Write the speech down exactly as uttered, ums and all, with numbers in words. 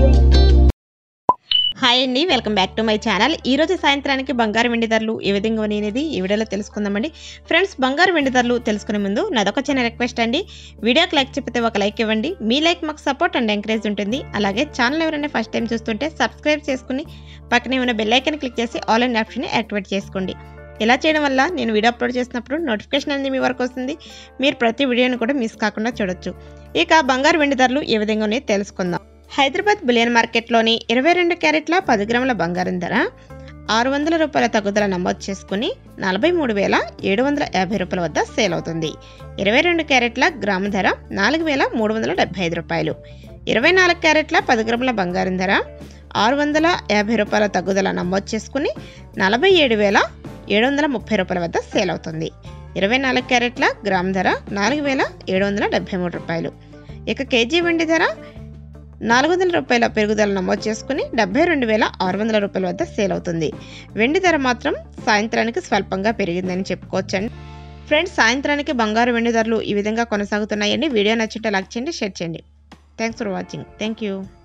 Hi అండి, welcome back to my channel. ఈ రోజు సాయంత్రానికి బంగారు వెండి ధరలు ఏ విధంగా అనేది ఈ వీడియోలో తెలుసుకుందామండి. ఫ్రెండ్స్, బంగారు వెండి ధరలు తెలుసుకునే ముందు నాదొక చిన్న రిక్వెస్ట్ అండి. వీడియోకి లైక్ చెప్పితే ఒక లైక్ ఇవ్వండి. మీ లైక్ మాకు సపోర్ట్ అండ్ ఎంకరేజ్ ఉంటుంది. అలాగే ఛానల్ ఎవరైనా ఫస్ట్ టైం చూస్తుంటే సబ్స్క్రైబ్ చేసుకుని పక్కనే ఉన్న బెల్ ఐకాన్ క్లిక్ చేసి ఆల్ అండ్ ఆప్షన్ని యాక్టివేట్ చేసుకోండి. ఇలా చేయడం వల్ల నేను వీడియో అప్లోడ్ చేసినప్పుడు నోటిఫికేషన్ అనేది మీ వరకు వస్తుంది. మీరు ప్రతి వీడియోని కూడా మిస్ కాకుండా చూడొచ్చు. ఇక బంగారు వెండి ధరలు ఏ విధంగా ఉన్నాయో తెలుసుకుందాం. హైదరాబాద్ బులియన్ మార్కెట్లోని ఇరవై రెండు క్యారెట్ల పది గ్రాముల బంగారం ధర ఆరు వందల రూపాయల తగ్గుదల నమోదు చేసుకుని నలభై మూడు వేల ఏడు వందల యాభై రూపాయల వద్ద సేల్ అవుతుంది. ఇరవై రెండు క్యారెట్ల గ్రాము ధర నాలుగు వేల మూడు వందల డెబ్బై ఐదు రూపాయలు. ఇరవై నాలుగు క్యారెట్ల పది గ్రాముల బంగారం ధర ఆరు వందల యాభై రూపాయల తగ్గుదల నమోదు చేసుకుని నలభై ఏడు వేల ఏడు వందల ముప్పై రూపాయల వద్ద సేల్ అవుతుంది. ఇరవై నాలుగు క్యారెట్ల గ్రాము ధర నాలుగు వేల ఏడు వందల డెబ్బై మూడు రూపాయలు. ఇక కేజీ వెండి ధర నాలుగు వందల రూపాయల పెరుగుదల నమోదు చేసుకుని డెబ్బై రెండు వేల ఆరు వందల రూపాయల వద్ద సేల్ అవుతుంది. వెండి ధర మాత్రం సాయంత్రానికి స్వల్పంగా పెరిగిందని చెప్పుకోవచ్చండి. ఫ్రెండ్స్, సాయంత్రానికి బంగారు వెండి ధరలు ఈ విధంగా కొనసాగుతున్నాయండి. వీడియో నచ్చితే లైక్ చేయండి, షేర్ చేయండి. Thanks for watching. Thank you.